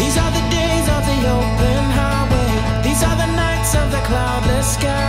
These are the days of the open highway. These are the nights of the cloudless sky.